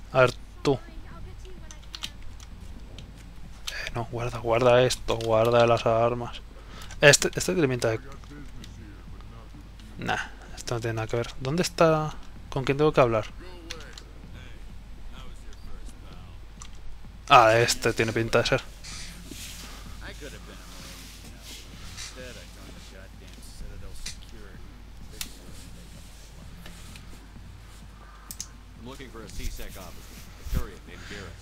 A ver, tú. No, guarda, guarda esto, guarda las armas. Este tiene pinta de... Nah, esto no tiene nada que ver. ¿Dónde está? ¿Con quién tengo que hablar? Ah, este tiene pinta de ser. I could have been a Marine, you know. Instead, I joined the goddamn Citadel Security. Big mistake of my life. I'm looking for a C-Sec officer, a Turian named Garrus.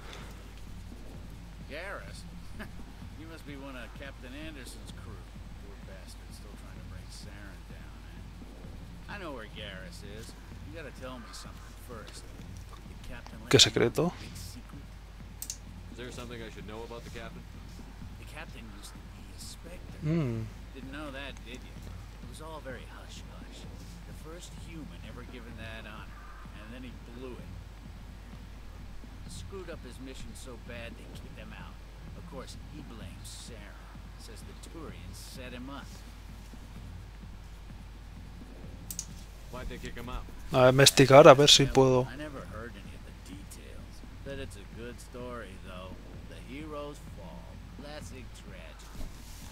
Garrus? You must be one of Captain Anderson's crew. Poor bastard, still trying to bring Saren down, eh? I know where Garrus is. You gotta tell me something first. Did Captain let ¿Qué you know secreto? the big secret? Is there something I should know about the captain? The captain used to be a Spectre. Mmm. Didn't know that, did you? It was all very hush-hush. The first human ever given that honor, and then he blew it. Screwed up his mission so bad they kicked him out. Of course, he blames Sarah. Says the Turians set him up. Why'd they kick him out? A investigar a ver si puedo. I never heard any of the details. Bet it's a good story, though. The heroes fall. Classic tragedy.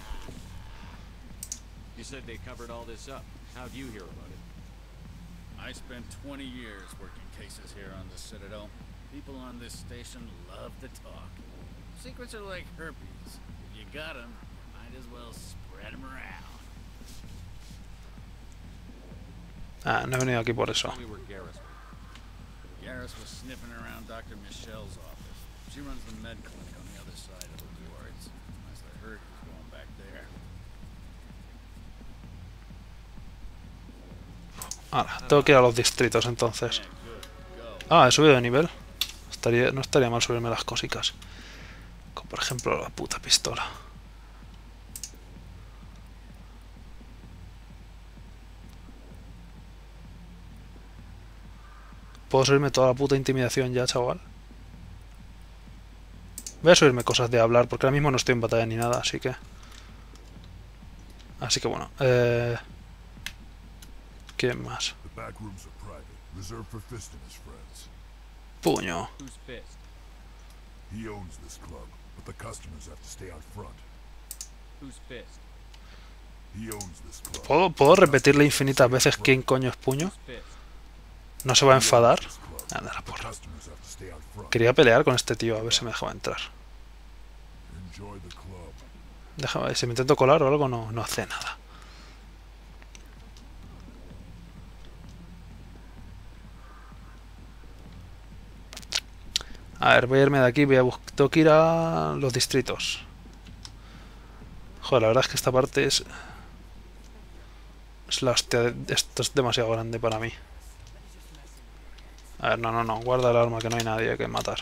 You said they covered all this up. How'd you hear about it? I spent 20 years working cases here on the Citadel. People on this station love to talk. Secrets are like herpes. If you got them, you might as well spread them around. Ah, no he venido aquí por eso. Tell me where Garrus went. Garrus was sniffing around Dr. Michelle's office. She runs the med clinic on the other side of the wards. As I heard he was going back there. Ahora, tengo que ir a los distritos entonces. Yeah, good. Go. Ah, he subido de nivel. No estaría mal subirme las cositas. Como por ejemplo la puta pistola. ¿Puedo subirme toda la puta intimidación ya, chaval? Voy a subirme cosas de hablar, porque ahora mismo no estoy en batalla ni nada, así que... Así que bueno, ¿quién más? The back rooms are private, reserved for Fist and his friends. Puño. Who's Fist? He owns this club, but the customers have to stay out front. Who's Fist? He owns this club. ¿Puedo repetirle infinitas veces quién coño es puño? Who's Fist? ¿No se va a He owns enfadar? this club, Anda la but the porra. customers have to stay out front. Quería pelear con este tío, a ver si me dejaba entrar. Enjoy the club. Déjame ver, si me intento colar o algo no hace nada. A ver, voy a irme de aquí, tengo que ir a los distritos. Joder, la verdad es que esta parte es... Es la hostia, esto es demasiado grande para mí. A ver, no, guarda el arma que no hay nadie que matar.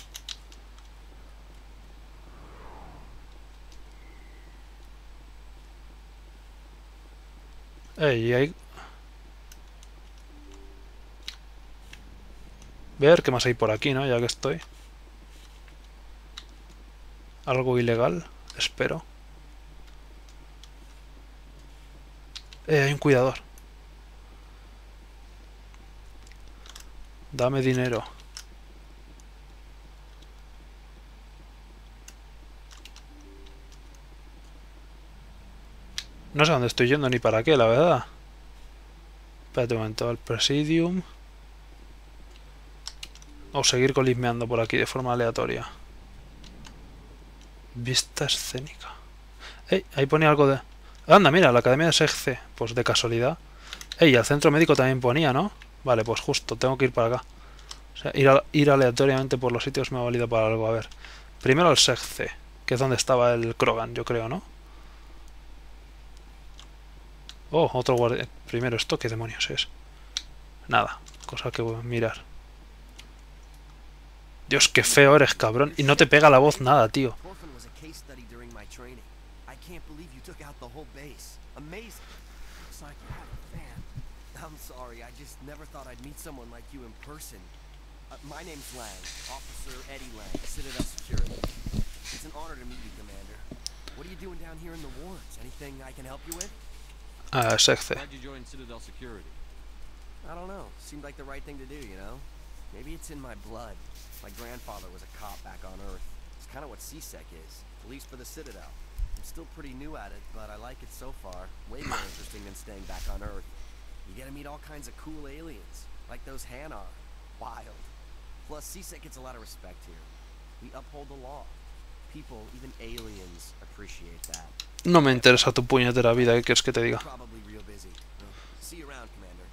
Ey, hay... Voy a ver qué más hay por aquí, ¿no? Ya que estoy. Algo ilegal, espero. Hay un cuidador. Dame dinero. No sé dónde estoy yendo ni para qué, la verdad. Espérate un momento, al Presidium. O seguir colismeando por aquí de forma aleatoria. Vista escénica. Ey, ahí ponía algo de... Anda, mira, la Academia de SEGC. Pues de casualidad. Ey, el centro médico también ponía, ¿no? Vale, pues justo, tengo que ir para acá. O sea, ir aleatoriamente por los sitios me ha valido para algo. A ver. Primero el SEGC, que es donde estaba el Krogan, yo creo, ¿no? Oh, otro guardia. Primero esto, ¿qué demonios es? Nada, cosa que voy a mirar. Dios, qué feo eres, cabrón. Y no te pega la voz nada, tío. Orphan was a case study during my training. I can't believe you took out the whole base. Amazing. Looks like you have a fan. I'm sorry, I just never thought I'd meet someone like you in person. My name's Lang, Officer Eddie Lang, Citadel Security. It's an honor to meet you, Commander. What are you doing down here in the wards? Anything I can help you with? SEGC. Why'd you join Citadel Security? I don't know. Seemed like the right thing to do, you know? Maybe it's in my blood. My grandfather was a cop back on Earth. It's kind of what CSEC is, police for the Citadel. I'm still pretty new at it, but I like it so far. Way more interesting than staying back on Earth. You get to meet all kinds of cool aliens, like those Hanar. Wild. Plus, CSEC gets a lot of respect here. We uphold the law. People, even aliens, appreciate that. No me interesa tu puñetera vida, ¿qué quieres que te diga? Probably real busy. See you around, Commander.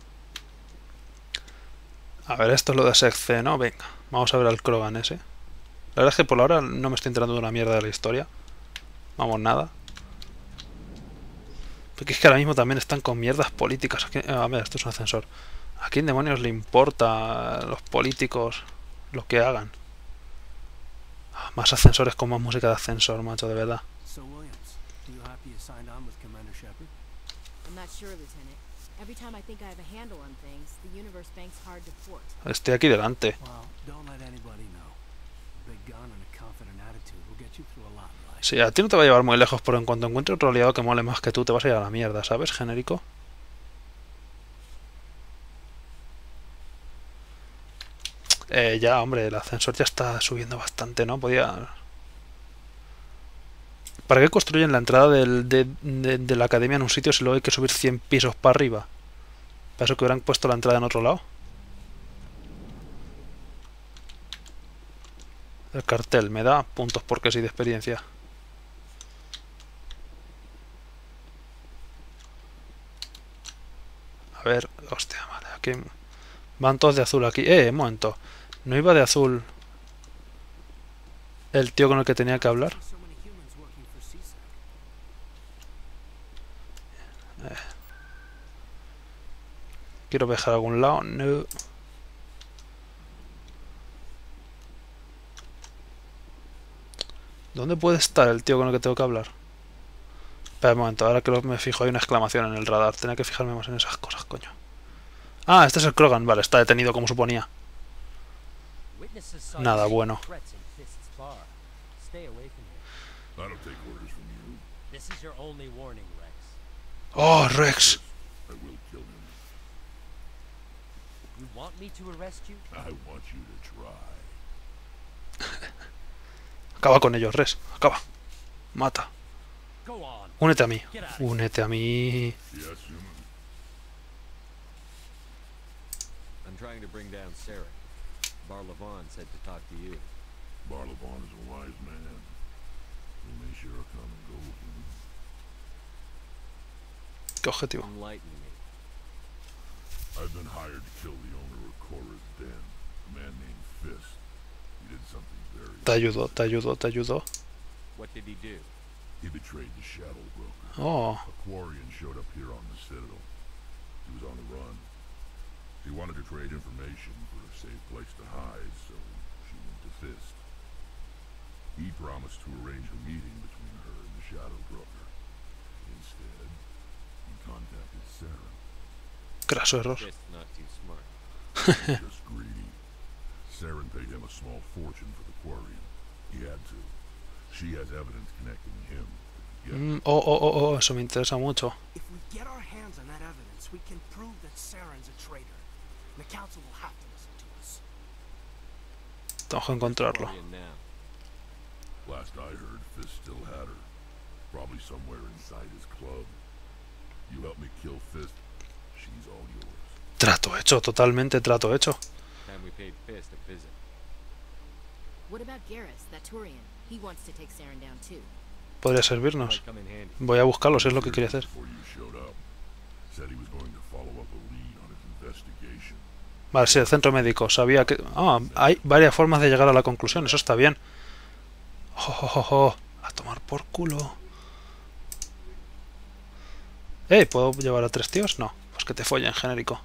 A ver, esto es lo de SecC, ¿no? Venga, vamos a ver al Krogan ese. La verdad es que por ahora no me estoy enterando de una mierda de la historia. Vamos, nada. Porque es que ahora mismo también están con mierdas políticas. A ver, esto es un ascensor. ¿A quién demonios le importa a los políticos lo que hagan? Más ascensores con más música de ascensor, macho, de verdad. So Williams, are you happy you signed on with Commander Shepard? I'm not sure, Lieutenant. Every time I think I have a handle on things, the universe banks hard to port. Estoy aquí delante. Well, don't let anybody know. A big gun and a confident attitude will get you through a lot in life. Sí, a ti no te va a llevar muy lejos, pero en cuanto encuentre otro aliado que mole más que tú, te vas a ir a la mierda, ¿sabes, genérico? Ya, hombre, el ascensor ya está subiendo bastante, ¿no? Podía... ¿Para qué construyen la entrada de la academia en un sitio si luego hay que subir 100 pisos para arriba? ¿Para eso que hubieran puesto la entrada en otro lado? El cartel me da puntos porque sí de experiencia. A ver, hostia madre, aquí van todos de azul aquí. Un momento. ¿No iba de azul el tío con el que tenía que hablar? So many humans working for CSEC. Quiero viajar a algún lado. No. ¿Dónde puede estar el tío con el que tengo que hablar? Espera un momento, ahora que me fijo hay una exclamación en el radar. Tenía que fijarme más en esas cosas, coño. Ah, este es el Krogan. Vale, está detenido como suponía. Nada bueno. I don't take orders from you. This is your only warning, Rex. Oh, Rex. I will kill him. You want me to arrest you? I want you to try. Acaba con ellos, Rex. Acaba. Mata. Go on. Únete a mí. Get out of Únete a mí. Yes, human. I'm trying to bring down Sarah. Barlavon said to talk to you. Barlavon is a wise man. He may sure come and go, human. ¿Qué objetivo? Enlighten me. I've been hired to kill the owner of Cora's Den, a man named Fist. He did something very... Te ayudo, te ayudo, te ayudo. What did he do? He betrayed the Shadow Broker. Oh, A Quarian showed up here on the Citadel. He was on the run. She wanted to trade information for a safe place to hide, so she went to Fist. He promised to arrange a meeting between her and the Shadow Broker. Instead, he contacted Sarah. graso error. Fist not too smart. Just greedy. Saren paid him a small fortune for the Quarian. He had to. She has evidence connecting him. Eso me interesa mucho. If we get our hands on that evidence, we can prove that Saren's a traitor. The council will have to listen to us. Tengo que encontrarlo. Quarian now. Last I heard, Fist still had her. Probably somewhere inside his club. You help me kill Fist, she's all yours. Trato hecho, totalmente trato hecho. Time we paid Fist a visit. What about Garrus, that Turian? He wants to take Saren down too. Podría servirnos. Might come in handy. Voy a buscarlo, si es lo que quiere hacer. Before you showed up, said he was going to follow up a lead on his investigation. Vale, sí, el centro médico. Sabía que... Ah, hay varias formas de llegar a la conclusión. Eso está bien. A tomar por culo. ¿Puedo llevar a 3 tíos? No. Pues que te follen, genérico.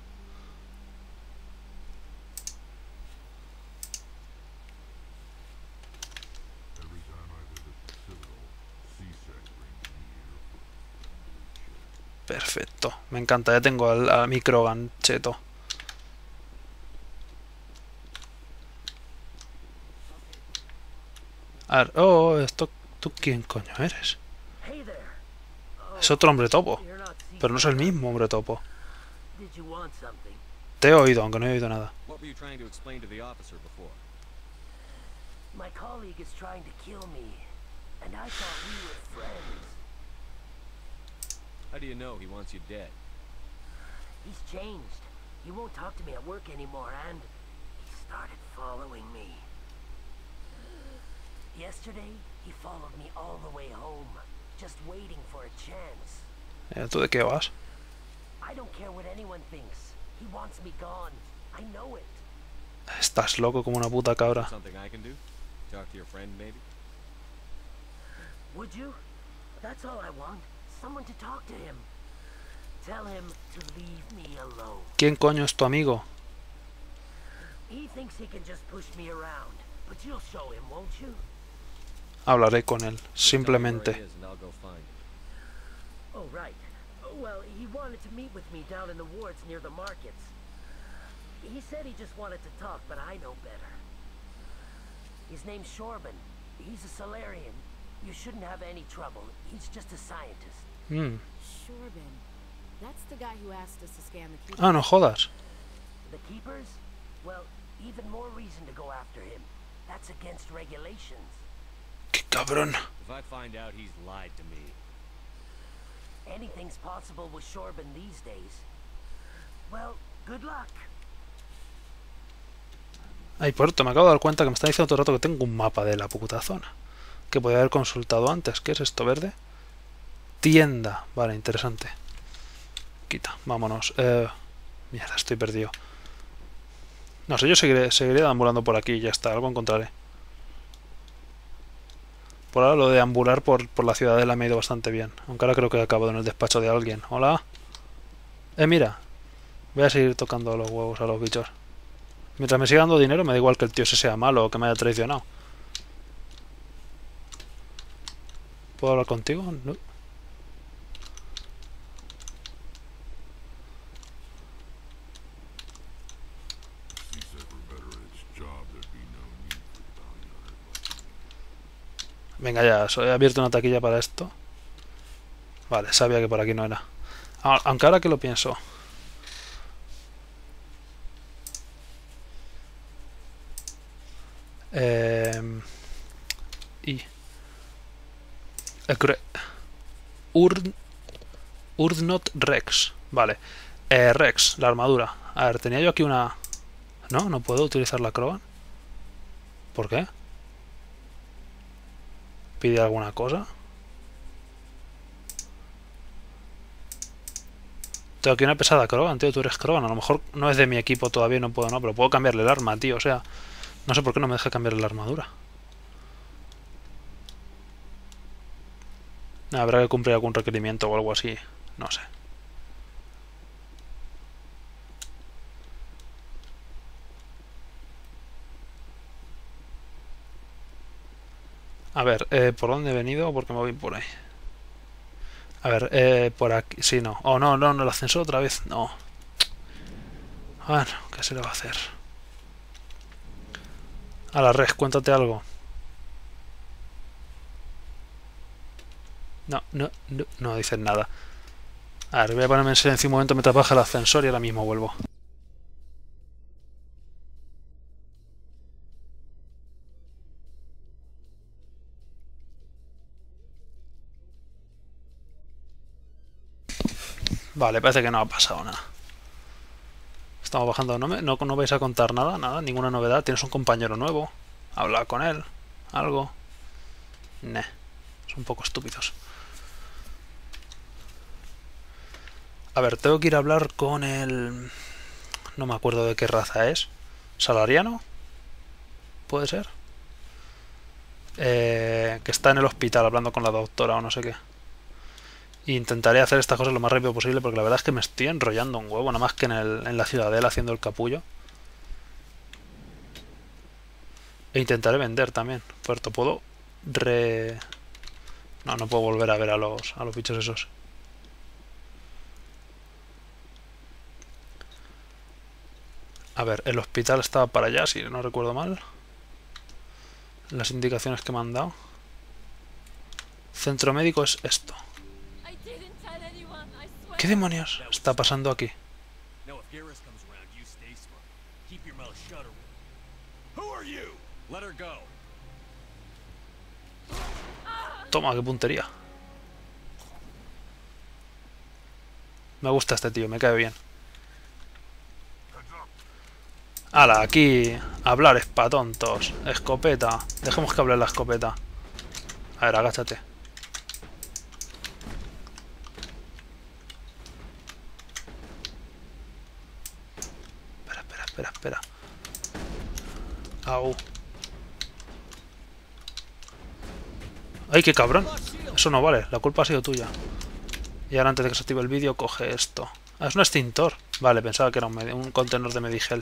Every time I visit the Citadel, CSEC brings me here for Perfecto. Me encanta. Ya tengo al mi Krogan cheto. A ver, ¿tú quién coño eres? Hey there. Es otro hombre topo. You're not Pero no es el mismo hombre topo. Did you want something? Te he oído, aunque no he oído nada. What were you trying to explain to the officer before? My colleague is trying to kill me, and I thought we were friends. How do you know he wants you dead? He's changed. He won't talk to me at work anymore, and he started following me. Yesterday, he followed me all the way home, just waiting for a chance. ¿Tú de qué vas? I don't care what anyone thinks. He wants me gone. I know it. Estás loco como una puta cabra. Something I can do? Talk to your friend, maybe? Would you? That's all I want. Someone to talk to him. Tell him to leave me alone. ¿Quién coño es tu amigo? He thinks he can just push me around, but you'll show him, won't you? Hablaré con él, simplemente. Tell me where he is and I'll go find him. Oh, right. Well, he wanted to meet with me down in the wards near the markets. He said he just wanted to talk, but I know better. His name's Shorban. He's a Solarian. You shouldn't have any trouble. He's just a scientist. Shorban. That's the guy who asked us to scan the keepers. Ah, no jodas. The keepers? Well, even more reason to go after him. That's against regulations. Qué cabrón. If I find out he's lied to me. Anything's possible with Shorban these days. Well, good luck. Ay, por cierto, me acabo de dar cuenta que me está diciendo todo el rato que tengo un mapa de la puta zona. Que podía haber consultado antes. ¿Qué es esto verde? Tienda. Vale, interesante. Quita, vámonos. Mierda, estoy perdido. No sé, yo seguiré deambulando por aquí y ya está, algo encontraré. Por ahora lo de deambular por la ciudadela me ha ido bastante bien. Aunque ahora creo que he acabado en el despacho de alguien. Hola. Mira. Voy a seguir tocando los huevos a los bichos. Mientras me siga dando dinero me da igual que el tío ese sea malo o que me haya traicionado. ¿Puedo hablar contigo? No. Venga ya, he abierto una taquilla para esto. Vale, sabía que por aquí no era. Aunque ahora que lo pienso. Urdnot Rex. Vale. Rex, la armadura. A ver, tenía yo aquí una... No, no puedo utilizar la Crowan. ¿Por qué? ¿Pide alguna cosa? Tengo aquí una pesada Crowan, tío. Tú eres Crowan. A lo mejor no es de mi equipo todavía, no puedo, no. Pero puedo cambiarle el arma, tío. O sea, no sé por qué no me deja cambiarle la armadura. Habrá que cumplir algún requerimiento o algo así. No sé. A ver, ¿por dónde he venido? Porque me voy por ahí. A ver, por aquí. Sí, no. Oh, no, no, no, el ascensor otra vez. No. Bueno, ¿qué se le va a hacer? A la red, cuéntate algo. No, no, no, no dicen nada. A ver, voy a ponerme en silencio un momento mientras baja el ascensor y ahora mismo vuelvo. Vale, parece que no ha pasado nada. Estamos bajando. No vais a contar nada, nada, ninguna novedad. Tienes un compañero nuevo. Habla con él. Algo. Nah. Son un poco estúpidos. A ver, tengo que ir a hablar con el... No me acuerdo de qué raza es. ¿Salariano? ¿Puede ser? Que está en el hospital hablando con la doctora o no sé qué. Intentaré hacer estas cosas lo más rápido posible porque la verdad es que me estoy enrollando un huevo, nada más que en la ciudadela haciendo el capullo. E intentaré vender también. Puerto, ¿puedo No, no puedo volver a ver a los bichos esos. A ver, el hospital estaba para allá, si no recuerdo mal. Las indicaciones que me han dado. Centro médico es esto. ¿Qué demonios está pasando aquí? your mouth shut, or Who are you? Let her go. Toma, qué puntería. Me gusta este tío, me cae bien. Hala, aquí hablar es pa' tontos. Escopeta. Dejemos que hable la escopeta. A ver, agáchate. Espera. Au. ¡Ay, qué cabrón! Eso no vale, la culpa ha sido tuya. Y ahora antes de que se active el vídeo, coge esto. Ah, es un extintor. Vale, pensaba que era un contenedor de Medigel.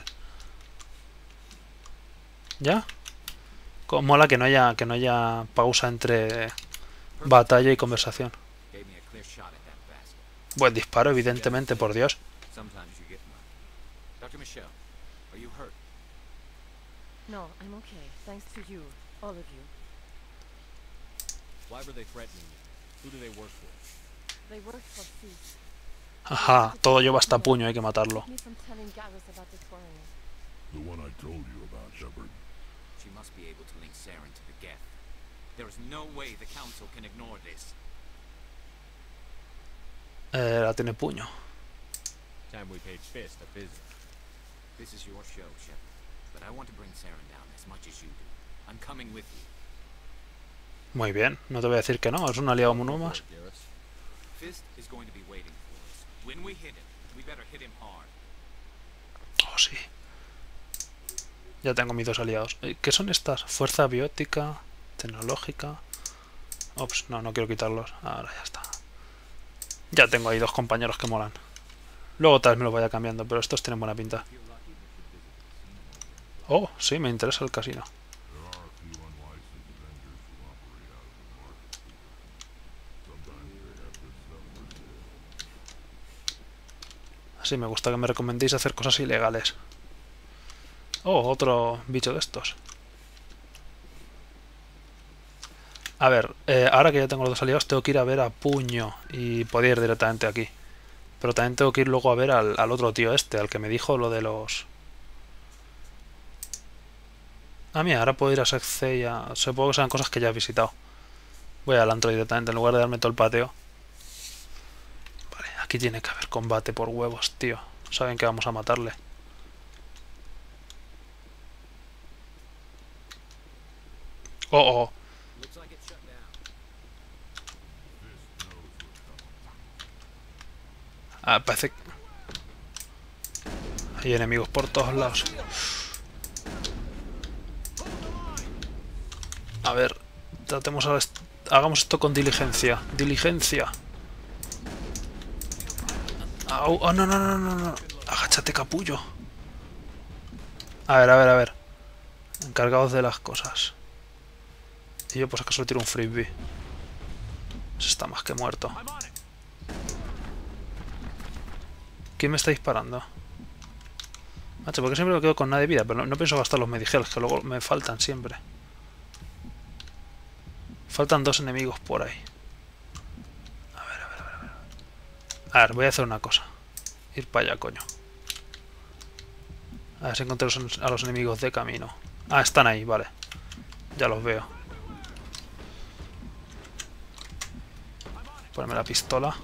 ¿Ya? Mola que no haya pausa entre batalla y conversación. Buen disparo, evidentemente, por Dios. Dr. Michelle, are you hurt? No, I'm okay. Thanks to you, all of you. Why were they threatening you? Who do they work for? They worked for Fist. Ajá, todo lleva hasta puño, hay que matarlo. Me from telling Garrus about the foreigner. The one I told you about, Shepard. She must be able to link Saren to the Geth. There is no way the Council can ignore this. La tiene puño. Time we paid Fist a visit. This is your show, Shepard. But I want to bring Saren down as much as you do. I'm coming with you. Muy bien, no te voy a decir que no, es un aliado uno más. Fist is going to be waiting for us. When we hit him, we better hit him hard. Oh, sí. Ya tengo mis dos aliados. ¿Qué son estas? Fuerza biótica, tecnológica. Ops, no quiero quitarlos. Ahora ya está. Ya tengo ahí dos compañeros que molan. Luego tal vez me los vaya cambiando, pero estos tienen buena pinta. Oh, sí, me interesa el casino. There are a few unlicensed vendors who operate out of the market. Sometimes they have good stuff for sale. Así me gusta que me recomendéis hacer cosas ilegales. Oh, otro bicho de estos. A ver, ahora que ya tengo los dos aliados, tengo que ir a ver a Puño y podía ir directamente aquí. Pero también tengo que ir luego a ver al otro tío este, al que me dijo lo de los... Ah, mira, ahora puedo ir a Sexce y a... Supongo que sean cosas que ya he visitado. Voy al antro directamente, en lugar de darme todo el pateo. Vale, aquí tiene que haber combate por huevos, tío. Saben que vamos a matarle. Oh. Ah, parece que... Hay enemigos por todos lados. A ver, tratemos a... Hagamos esto con diligencia. Diligencia. Au, oh, no. Agáchate, capullo. A ver. Encargados de las cosas. Y yo, pues acaso le tiro un frisbee. Eso está más que muerto. ¿Quién me está disparando? Macho, porque siempre me quedo con nada de vida, pero no pienso gastar los medigels, que luego me faltan siempre. Faltan dos enemigos por ahí. A ver, voy a hacer una cosa. Ir para allá, coño. A ver si encuentro a los enemigos de camino. Ah, están ahí, vale. Ya los veo. Ponerme la pistola.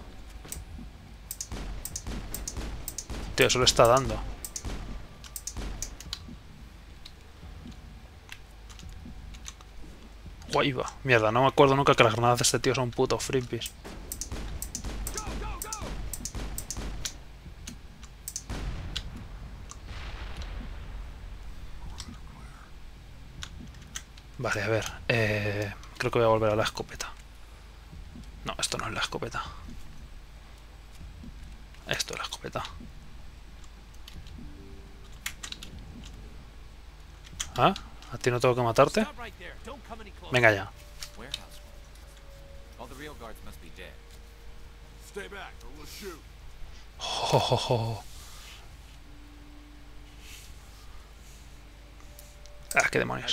Tío, eso le está dando. Guay, va. Mierda, no me acuerdo nunca que las granadas de este tío son putos frisbees. Vale, a ver. Creo que voy a volver a la escopeta. No, esto no es la escopeta. Esto es la escopeta. ¿Ah? ¿A ti no tengo que matarte? Venga ya. Ah, qué demonios.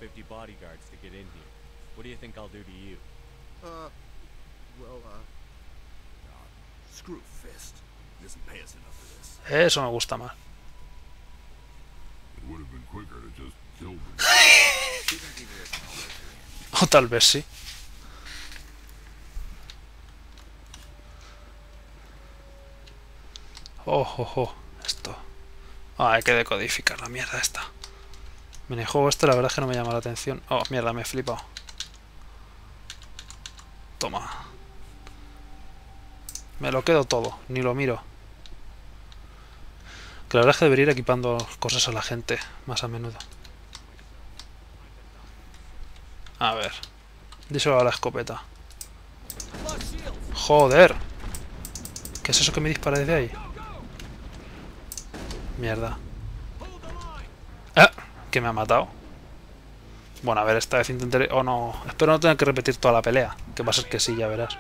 Screw Fist. He doesn't pay us enough for this. Eso me gusta más. It quicker to just kill them. Shooting people isn't always the answer. O tal vez sí. Oh. Esto. Ah, hay que decodificar la mierda esta. Minijuego este la verdad es que no me llama la atención. Oh, mierda, me he flipado. Toma. Me lo quedo todo, ni lo miro. Que la verdad es que debería ir equipando cosas a la gente más a menudo. A ver. Díselo a la escopeta. ¡Joder! ¿Qué es eso que me dispara desde ahí? Mierda. ¡Ah! Que me ha matado. Bueno, a ver, esta vez intentaré... Oh, no. Espero no tener que repetir toda la pelea. Que va a ser que sí, ya verás.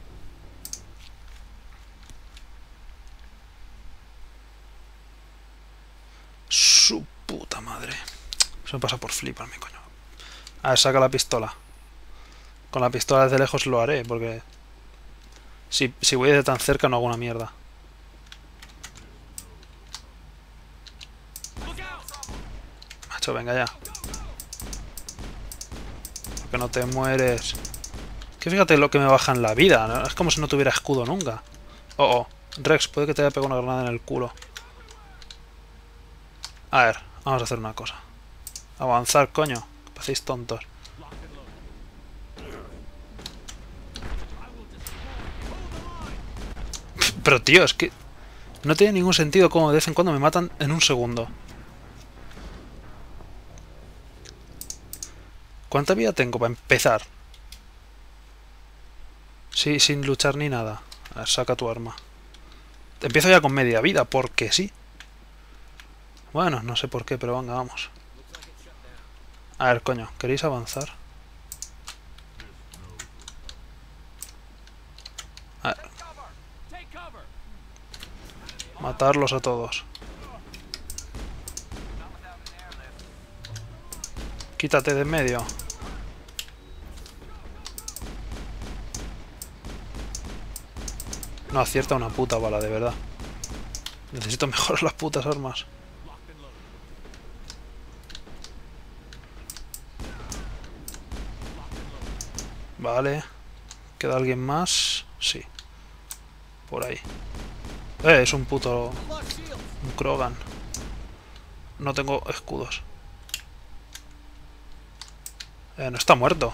Su puta madre. Se me pasa por fliparme, coño. A ver, saca la pistola. Con la pistola desde lejos lo haré, porque... Si voy de tan cerca no hago una mierda. Macho, venga ya. Porque no te mueres. Que fíjate lo que me baja en la vida, ¿no? Es como si no tuviera escudo nunca. Oh. Rex, puede que te haya pegado una granada en el culo. A ver, vamos a hacer una cosa. Avanzar, coño. Que hacéis tontos. Pero tío, es que... No tiene ningún sentido cómo de vez en cuando me matan en un segundo. ¿Cuánta vida tengo para empezar? Sí, sin luchar ni nada. A ver, saca tu arma. Empiezo ya con media vida, porque sí. Bueno, no sé por qué, pero venga, vamos. A ver, coño, ¿queréis avanzar? A ver. Matarlos a todos. Quítate de en medio. No acierta una puta bala, de verdad. Necesito mejorar las putas armas. Vale. ¿Queda alguien más? Sí. Por ahí. Es un puto... Un Krogan. No tengo escudos. No está muerto.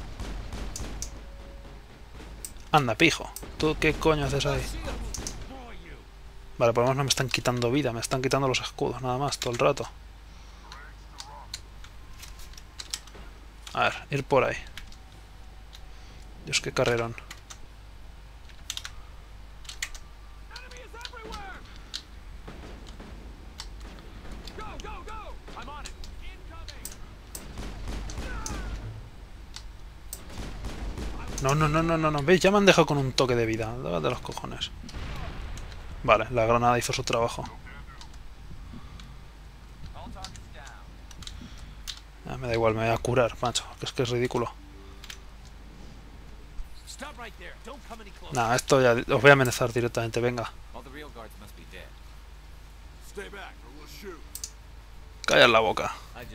Anda, pijo. ¿Tú qué coño haces ahí? Vale, por lo menos no me están quitando vida. Me están quitando los escudos, nada más, todo el rato. A ver, ir por ahí. Dios, qué carrerón. No. ¿Veis? Ya me han dejado con un toque de vida. De los cojones. Vale, la granada hizo su trabajo. Me da igual, me voy a curar, macho. Que es ridículo. Nah, esto ya... Os voy a amenazar directamente, venga. Calla la boca.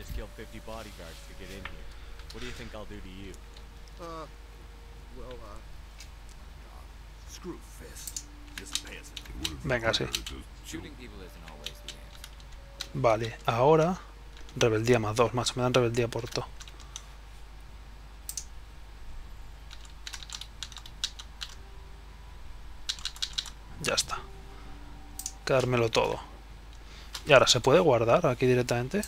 Venga, sí. Vale, ahora... Rebeldía más 2, macho. Me dan rebeldía por todo. Ya está. Quedármelo todo. Y ahora, ¿se puede guardar aquí directamente?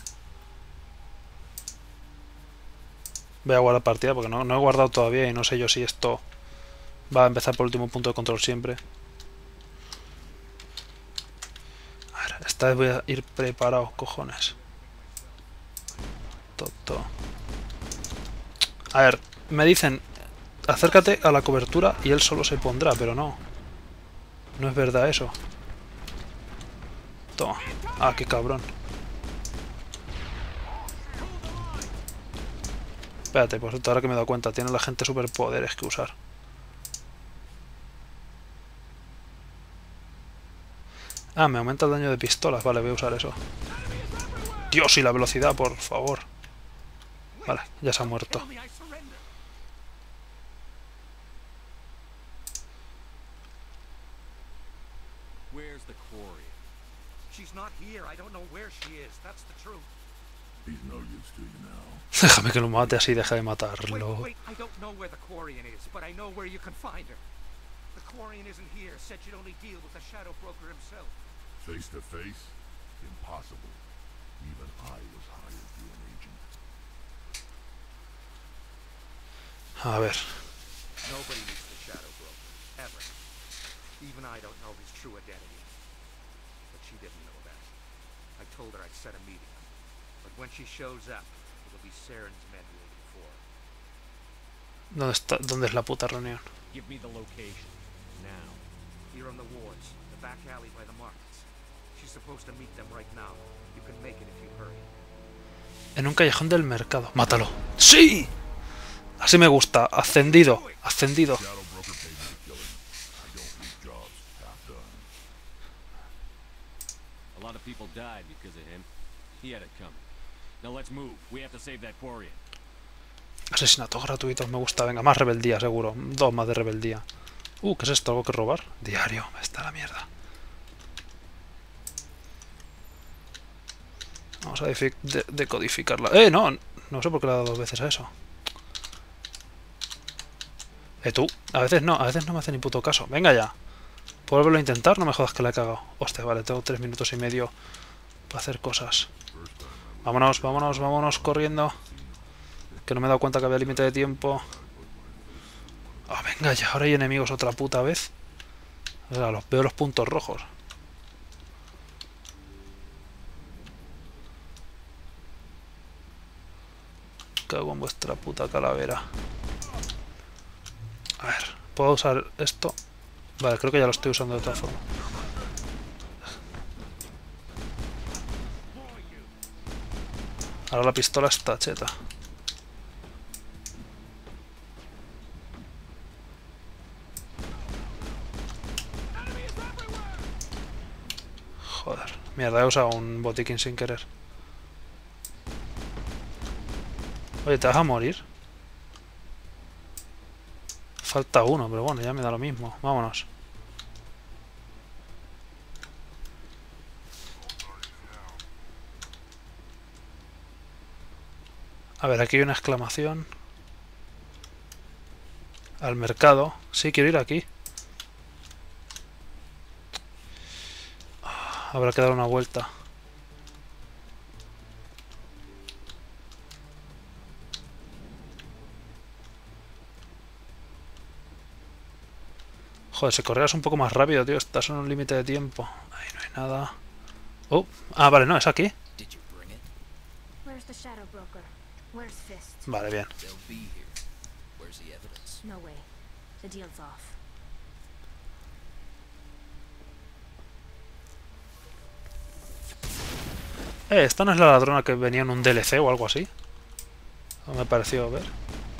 Voy a guardar partida porque no he guardado todavía y no sé yo si esto va a empezar por el último punto de control siempre. A ver, esta vez voy a ir preparado, cojones. Todo. A ver, me dicen acércate a la cobertura y él solo se pondrá, pero no. No es verdad eso. Toma. Ah, qué cabrón. Espérate, pues ahora que me he dado cuenta, tiene la gente superpoderes que usar. Ah, me aumenta el daño de pistolas. Vale, voy a usar eso. Dios, y la velocidad, por favor. Vale, ya se ha muerto. Where's the quarry? She's not here. I don't know where she is. That's the truth. He's no use to you now. Déjame que lo mate así, deja de matarlo. Wait, I don't know where the Quarian is, but I know where you can find her. The Quarian isn't here. Said you'd only deal with the Shadow Broker himself. Face to face? Impossible. Even I was hired through an agent. A ver. Nobody needs the Shadow Broker. Ever. Even I don't know his true identity. But she didn't know that. I told her I'd set a meeting. But when she shows up, it'll be Saren's men waiting for her. ¿Dónde está? ¿Dónde es la puta reunión? Give me the location. Now. Here on the wards, the back alley by the markets. She's supposed to meet them right now. You can make it if you hurry. En un callejón del mercado. ¡Mátalo! ¡Sí! Así me gusta. Ascendido. Ascendido. Shadow Broker paid me to kill him. I don't leave jobs half done. A lot of people died because of him. He had it coming. Now let's move. We have to save that Quarian. Asesinatos gratuitos. Me gusta. Venga, más rebeldía, seguro. 2 más de rebeldía. ¿Qué es esto? ¿Algo que robar? Diario. Está la mierda. Vamos a decodificarla. No. No sé por qué le he dado 2 veces a eso. Tú. A veces no me hace ni puto caso. Venga ya. ¿Puedo volverlo a intentar? No me jodas que la he cagado. Hostia, vale, tengo 3 minutos y medio para hacer cosas. Vámonos, vámonos, vámonos corriendo. Que no me he dado cuenta que había límite de tiempo. Venga ya, ahora hay enemigos otra puta vez. O sea, veo los puntos rojos. Cago en vuestra puta calavera. A ver, ¿puedo usar esto? Vale, creo que ya lo estoy usando de todas formas. Ahora la pistola está cheta. Joder, mierda, he usado un botiquín sin querer. Oye, ¿te vas a morir? Falta uno, pero bueno, ya me da lo mismo. Vámonos. A ver, aquí hay una exclamación. Al mercado. Sí, quiero ir aquí. Habrá que dar una vuelta. Joder, si corrieras un poco más rápido, tío. Estás en un límite de tiempo. Ahí no hay nada. Vale, no, es aquí. Vale, bien. Esta no es la ladrona que venía en un DLC o algo así. No me pareció ver.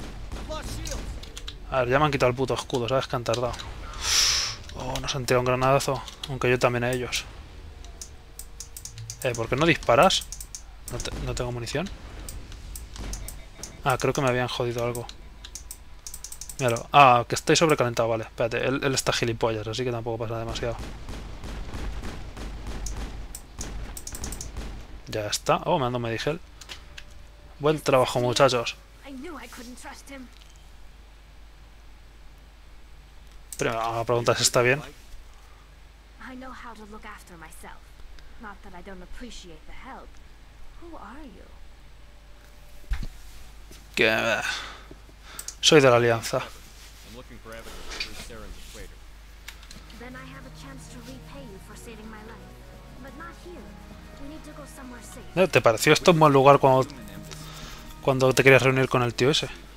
A ver, ya me han quitado el puto escudo, ¿sabes? Que han tardado. Nos han tirado un granadazo. Aunque yo también a ellos. ¿Por qué no disparas? No tengo munición. Creo que me habían jodido algo. Míralo. Que estoy sobrecalentado, vale. Espérate, él está gilipollas, así que tampoco pasa demasiado. Ya está. Me ando Medigel. Buen trabajo, muchachos. Pero la pregunta es si está bien. Que soy de la Alianza. ¿Te pareció esto un buen lugar cuando te querías reunir con el tío ese?